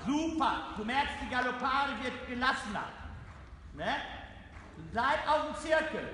super. Du merkst, die Galoppade wird gelassener. Ne? Bleib auf dem Zirkel.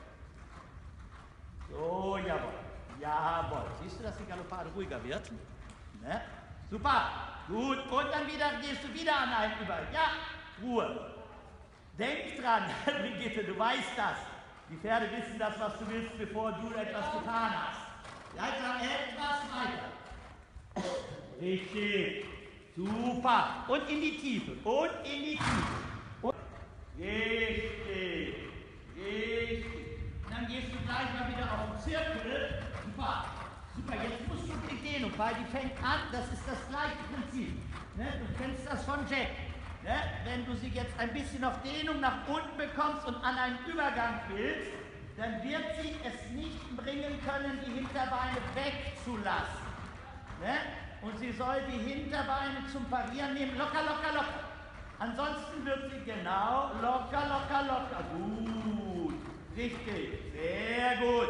So, jawohl. Jawohl. Siehst du, dass die Galoppade ruhiger wird? Ne? Super. Gut. Und dann gehst du wieder an einen über. Ja, Ruhe. Denk dran, Brigitte, du weißt das. Die Pferde wissen das, was du willst, bevor du etwas getan hast. Leiter etwas weiter. Richtig. Super. Und in die Tiefe. Und in die Tiefe. Und richtig. Richtig. Und dann gehst du gleich mal wieder auf den Zirkel. Super. Super. Jetzt musst du die Dehnung, weil die fängt an. Das ist das gleiche Prinzip. Ne? Du kennst das von Jack. Ne? Wenn du sie jetzt ein bisschen auf Dehnung nach unten bekommst und an einen Übergang willst, dann wird sie es nicht bringen können, die Hinterbeine wegzulassen. Ne? Und sie soll die Hinterbeine zum Parieren nehmen, locker, locker, locker. Ansonsten wird sie genau locker, locker, locker. Gut, richtig, sehr gut,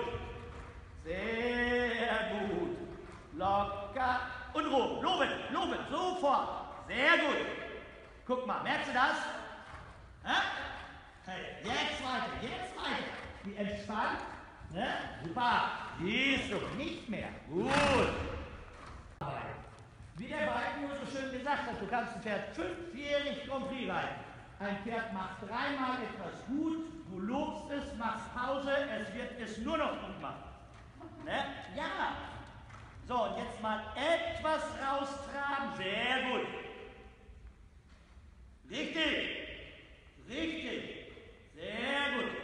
sehr gut. Locker und loben, loben, sofort, sehr gut. Guck mal, merkst du das? Hä? Hey, jetzt weiter. Wie entspannt. Ne? Super. Siehst du, nicht mehr. Gut. Wie der Balken nur so schön gesagt hat, du kannst ein Pferd 5-jährig Grand Prix reiten. Ein Pferd macht dreimal etwas gut, du lobst es, machst Pause, es wird es nur noch gut machen. Ne? Ja. So, und jetzt mal etwas raustraben. Sehr gut. Richtig, richtig, sehr gut.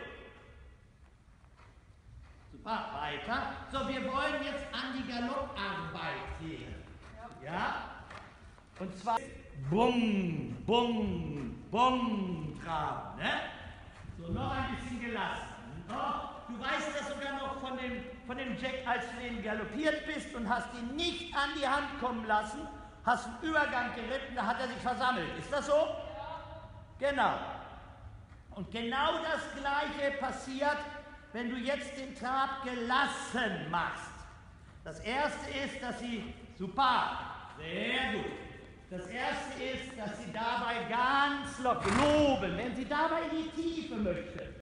Super, weiter. So, wir wollen jetzt an die Galopparbeit gehen. Ja? Und zwar Bumm, Bumm, Bumm traben. Ne? So, noch ein bisschen gelassen. Noch. Du weißt das sogar noch von dem Jack, als du den galoppiert bist und hast ihn nicht an die Hand kommen lassen, hast einen Übergang geritten, da hat er sich versammelt. Ist das so? Genau. Und genau das Gleiche passiert, wenn du jetzt den Trab gelassen machst. Das erste ist, dass sie, super, sehr gut. Das erste ist, dass sie dabei ganz locker loben, wenn sie dabei in die Tiefe möchte.